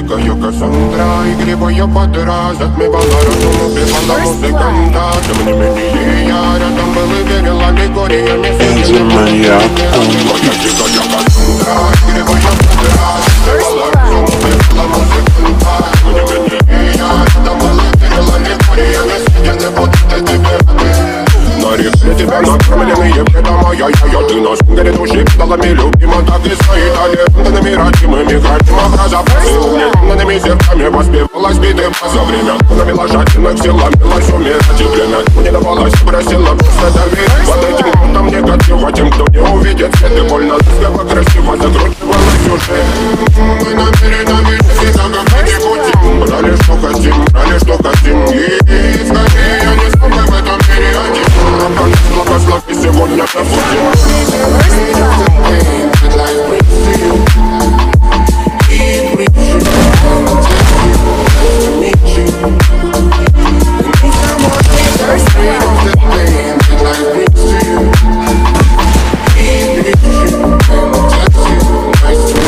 дикая Кассандра, игривая подра затмевала разум, убивала музыканта. Тем не менее я рядом был и верил аллегориями. Benji Maniac. Моя дикая Кассандра, игривая подра затмевала разум, убивала музыканта. Тем не менее я рядом был и верил аллегориями. Я не буду тебе на реке тебя накормленные предомая. Ты на сунгере души педалами любима, так и стоит талентами родимыми, храним образа фразы угнетенными сердцами воспевалась биты за время навела жадных сил, ломилась умирать и время не давалась, просила просто доверить под этим грунтом негатива тем, кто не увидит свет и больно ласково, красиво закручивалась уже. Мы намерены всегда как эти пути, брали что хотим и скорее я не смогу в этом мире один. Благослови сегодня забудем.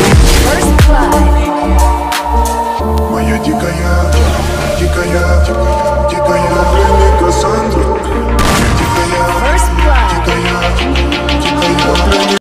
Моя дикая, дикая, дикая